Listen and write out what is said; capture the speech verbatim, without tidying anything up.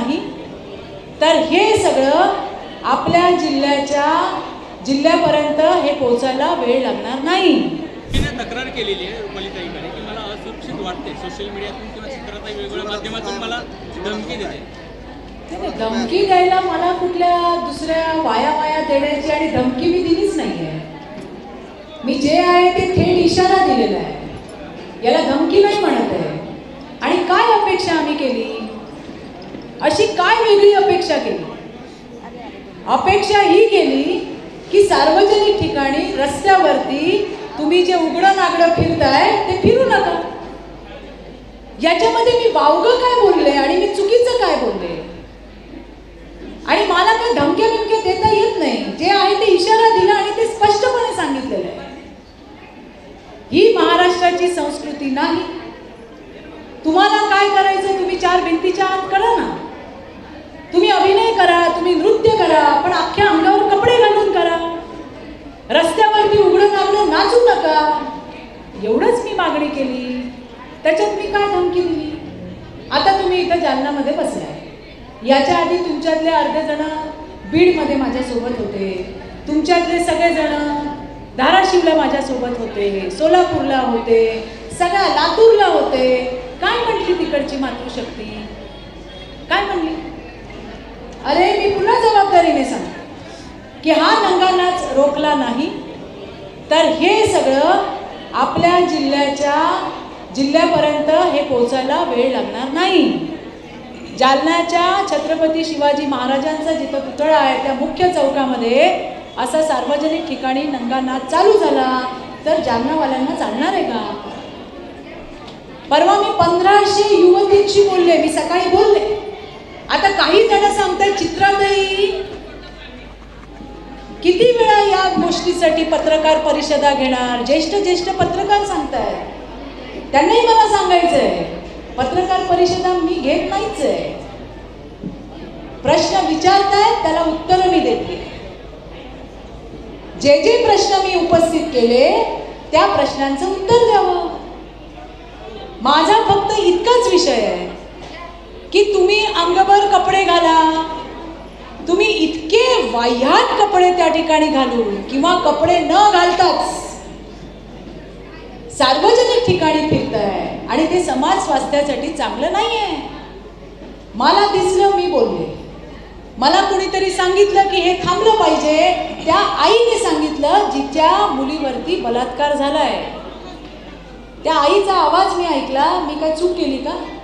नाही, तर हे सगळं आपल्या जिल्ह्याच्या जिल्ह्यापर्यंत हे पोहोचायला वेळ लागणार नाही। तिने तक्रार केलेली आहे रुपालीताईकडे की मला असुरक्षित वाटते, सोशल मीडियातून किंवा चित्राताई वेगवेगळ्या माध्यमातून मला धमकी देते। धमकी द्यायला मला कुठल्या दुसऱ्या वाया वाया देण्याची आणि धमकी मी दिलीच नाहीये। मी जे आहे ते थेट इशारा दिलेला आहे, याला धमकी नाही म्हणत आहे। आणि काय अपेक्षा आम्ही केली, अशी काय वेगळी अपेक्षा केली? अपेक्षा ही केली की सार्वजनिक ठिकाणी रस्त्यावरती तुम्ही जे उघडं नागडं फिरताय ते फिरू नका। याच्यामध्ये मी वावगं काय बोलले आणि मी चुकीचं काय बोलले? आणि मला काय धमक्या बिमक्या देता येत नाही, जे आहे ते इशारा दिला आणि ते स्पष्टपणे सांगितलेलं आहे। ही महाराष्ट्राची संस्कृती नाही। तुम्हाला काय करायचं तुम्ही चार भिंतीच्या आत करा ना, तुम्ही अभिनय करा, तुम्ही नृत्य करा, पण अख्ख्या अंगावर कपडे घालून करा। रस्त्यावरती उघडं नागडं नाचू नका, एवढंच मी मागणी केली। त्याच्यात मी काय धमकी दिली? आता तुम्ही इथं जालन्यामध्ये बसलाय, याच्या आधी तुमच्यातले अर्धे जण बीडमध्ये माझ्यासोबत होते, तुमच्यातले सगळे जण धाराशिवला माझ्यासोबत होते, सोलापूरला होते, सगळ्या लातूरला होते। काय म्हटली तिकडची मातृशक्ती? काय म्हणली? अरे मी पुन्हा जबाबदारीने सांगतो की हा नंगा नाच रोखला नाही, तर हे सगळं आपल्या जिल्ह्याच्या जिल्ह्यापर्यंत हे पोहोचायला वेळ लागणार नाही। जालन्याच्या छत्रपती शिवाजी महाराजांचा जिथं पुतळा आहे त्या मुख्य चौकामध्ये असा सार्वजनिक ठिकाणी नंगा नाच चालू झाला तर जालनावाल्यांना चालणार आहे का? परवा मी पंधराशे युवतींशी बोलले, मी सकाळी बोलले। आता काही जण सांगतात चित्राताई किती वेळा या गोष्टीसाठी पत्रकार परिषदा घेणार? ज्येष्ठ ज्येष्ठ पत्रकार सांगतायत, त्यांनाही मला सांगायचंय पत्रकार परिषदा मी घेत नाहीच आहे। प्रश्न विचारतायत त्याला उत्तर मी देते। जे जे प्रश्न मी उपस्थित केले त्या प्रश्नांचं उत्तर द्यावं। माझा फक्त इतकाच विषय आहे की तुम्ही अंगभर कपडे घाला, तुम्ही इतके वाह्यात कपडे त्या ठिकाणी घालून किंवा कपडे न घालताच सार्वजनिक ठिकाणी फिरताय आणि ते समाज स्वास्थ्यासाठी चांगलं नाहीये। मला दिसलं, मी बोलले। मला कुणीतरी सांगितलं की हे थांबलं पाहिजे, त्या आईने सांगितलं जिच्या मुलीवरती बलात्कार झालाय। त्या आईचा आवाज मी ऐकला, मी काय चूक केली का?